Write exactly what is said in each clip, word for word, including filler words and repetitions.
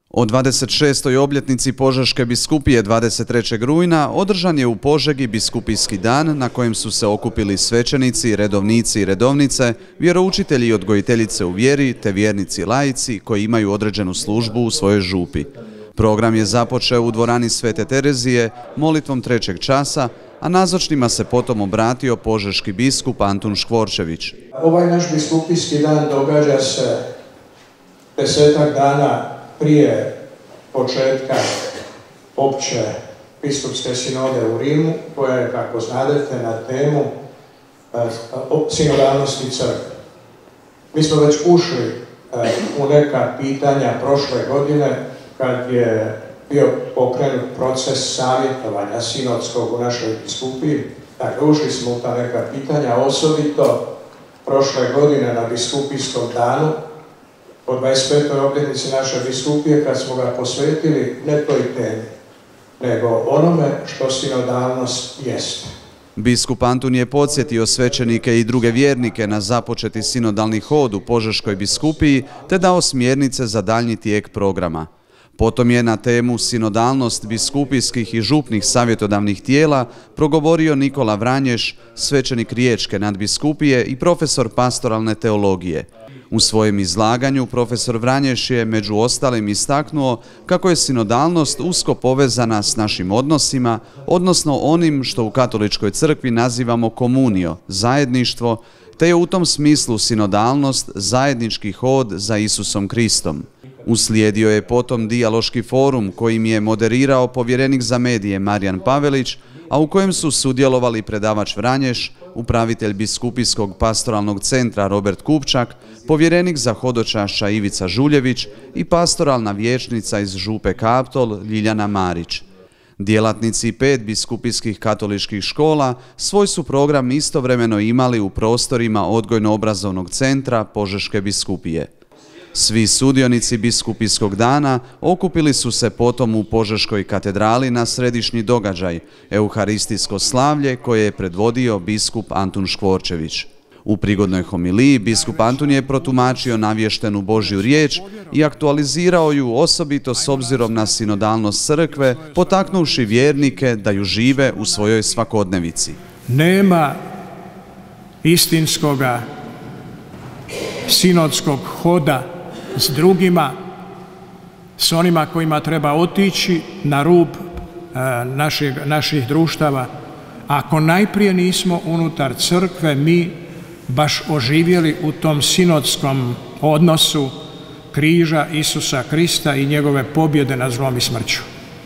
O dvadeset šestoj obljetnici Požeške biskupije dvadeset trećeg rujna održan je u Požegi biskupijski dan na kojem su se okupili svećenici, redovnici i redovnice, vjeroučitelji i odgojiteljice u vjeri te vjernici laici koji imaju određenu službu u svojoj župi. Program je započeo u dvorani Svete Terezije molitvom trećeg časa, a nazočnima se potom obratio požeški biskup Antun Škvorčević. Ovaj naš biskupijski dan događa se desetak dana prije početka opće biskupske sinode u Rimu, koja je, kako znadete, na temu sinodalnosti crkve. Mi smo već ušli u neka pitanja prošle godine, kad je bio pokrenut proces savjetovanja sinodskog u našoj biskupiji. Dakle, ušli smo u ta neka pitanja, osobito prošle godine na biskupijskom danu, po dvadeset petoj obljetnici naše biskupije, kad smo ga posvetili ne toj temi, nego onome što sinodalnost jeste. Biskup Antun je podsjetio svećenike i druge vjernike na započeti sinodalni hod u Požeškoj biskupiji te dao smjernice za daljnji tijek programa. Potom je na temu sinodalnost biskupijskih i župnih savjetodavnih tijela progovorio Nikola Vranješ, svećenik Riječke nadbiskupije i profesor pastoralne teologije. U svojem izlaganju profesor Vranješ je među ostalim istaknuo kako je sinodalnost usko povezana s našim odnosima, odnosno onim što u katoličkoj crkvi nazivamo komunio, zajedništvo, te je u tom smislu sinodalnost zajednički hod za Isusom Kristom. Uslijedio je potom dijaloški forum kojim je moderirao povjerenik za medije Marijan Pavelić, a u kojem su sudjelovali predavač Vranješ, upravitelj biskupijskog pastoralnog centra Robert Kupčak, povjerenik za hodočašća Ivica Žuljević i pastoralna vijećnica iz župe Kaptol Ljiljana Marić. Djelatnici pet biskupijskih katoličkih škola svoj su program istovremeno imali u prostorima odgojno-obrazovnog centra Požeške biskupije. Svi sudionici biskupijskog dana okupili su se potom u Požeškoj katedrali na središnji događaj, euharistijsko slavlje koje je predvodio biskup Antun Škvorčević. U prigodnoj homiliji biskup Antun je protumačio navještenu Božju riječ i aktualizirao ju osobito s obzirom na sinodalnost crkve, potaknuvši vjernike da ju žive u svojoj svakodnevici. Nema istinskoga sinodskog hoda s drugima, s onima kojima treba otići na rub naših, naših društava, ako najprije nismo unutar crkve mi baš oživjeli u tom sinodskom odnosu križa Isusa Krista i njegove pobjede nad zlom i smrću.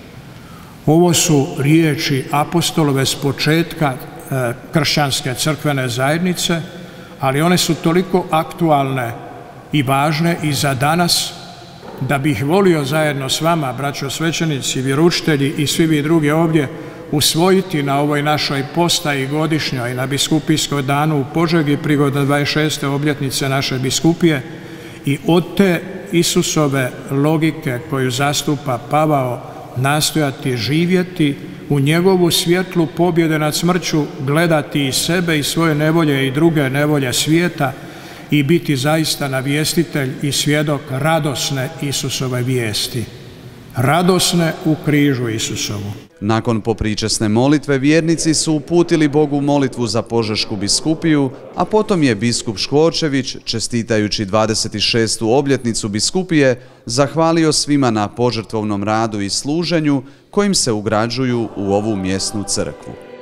Ovo su riječi apostolove s početka kršćanske crkvene zajednice, ali one su toliko aktualne i važne i za danas da bih volio zajedno s vama, braćo svećenici, vjeroučitelji i svi vi drugi ovdje, usvojiti na ovoj našoj postaji godišnjoj na biskupijskoj danu u Požegi prigodom dvadeset šeste obljetnice naše biskupije i od te Isusove logike koju zastupa Pavao nastojati živjeti u njegovu svjetlu pobjede nad smrću, gledati i sebe i svoje nevolje i druge nevolje svijeta i biti zaista navjestitelj i svjedok radosne Isusove vijesti. Radosne u križu Isusovu. Nakon popričesne molitve vjernici su uputili Bogu molitvu za Požešku biskupiju, a potom je biskup Škvorčević, čestitajući dvadeset šestu obljetnicu biskupije, zahvalio svima na požrtvovnom radu i služenju kojim se ugrađuju u ovu mjesnu crkvu.